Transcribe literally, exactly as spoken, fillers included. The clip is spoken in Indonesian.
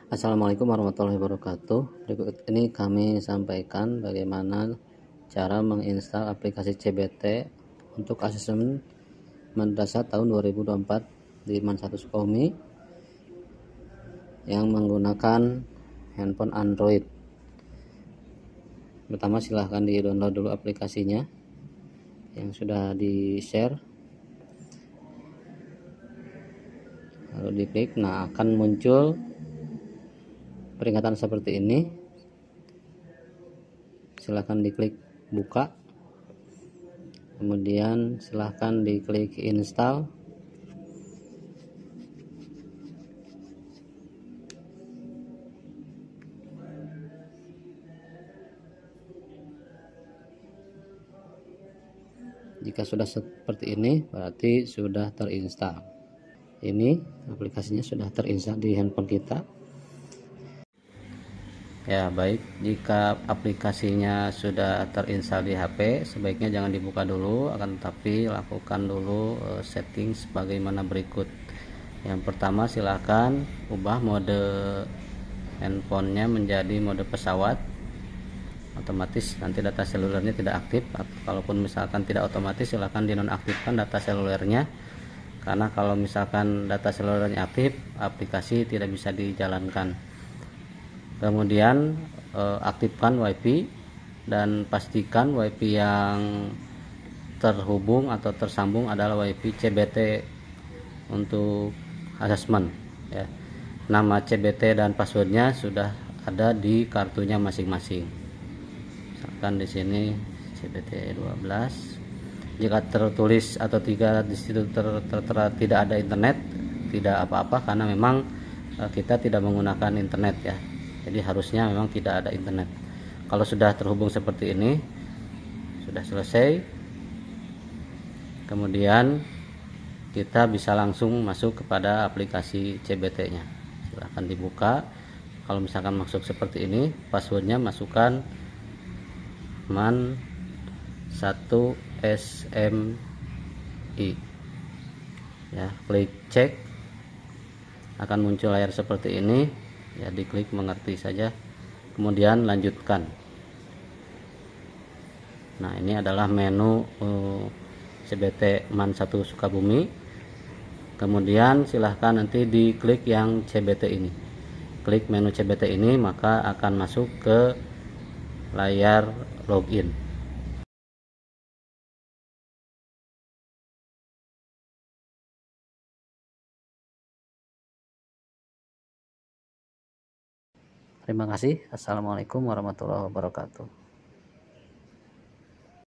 Assalamualaikum warahmatullahi wabarakatuh. Berikut ini kami sampaikan bagaimana cara menginstal aplikasi C B T untuk asesmen madrasah tahun dua ribu dua puluh empat di Man satu Sukabumi yang menggunakan handphone Android. Pertama, silahkan di download dulu aplikasinya yang sudah di share, lalu diklik. Nah, akan muncul peringatan seperti ini. Silahkan diklik buka, kemudian silahkan diklik install. Jika sudah seperti ini, berarti sudah terinstall. Ini aplikasinya sudah terinstall di handphone kita. Ya, baik, jika aplikasinya sudah terinstall di H P, sebaiknya jangan dibuka dulu, akan tetapi lakukan dulu setting sebagaimana berikut. Yang pertama, silahkan ubah mode handphonenya menjadi mode pesawat. Otomatis nanti data selulernya tidak aktif. Kalaupun misalkan tidak otomatis, silahkan dinonaktifkan data selulernya, karena kalau misalkan data selulernya aktif, aplikasi tidak bisa dijalankan. Kemudian eh, aktifkan WiFi dan pastikan WiFi yang terhubung atau tersambung adalah WiFi C B T untuk asesmen, ya. Nama C B T dan passwordnya sudah ada di kartunya masing-masing. Misalkan di sini C B T dua belas. Jika tertulis atau tiga di situ ter, ter, ter, tidak ada internet, tidak apa-apa, karena memang eh, kita tidak menggunakan internet, ya. Jadi harusnya memang tidak ada internet. Kalau sudah terhubung seperti ini, sudah selesai, kemudian kita bisa langsung masuk kepada aplikasi C B T-nya. Silahkan dibuka. Kalau misalkan masuk seperti ini, passwordnya masukkan man satu S M I, ya. Klik cek, akan muncul layar seperti ini, ya. Diklik mengerti saja, kemudian lanjutkan. Nah, ini adalah menu uh, C B T Man satu Sukabumi. Kemudian silahkan nanti diklik yang C B T ini, klik menu C B T ini, maka akan masuk ke layar login. Terima kasih. Assalamualaikum warahmatullahi wabarakatuh.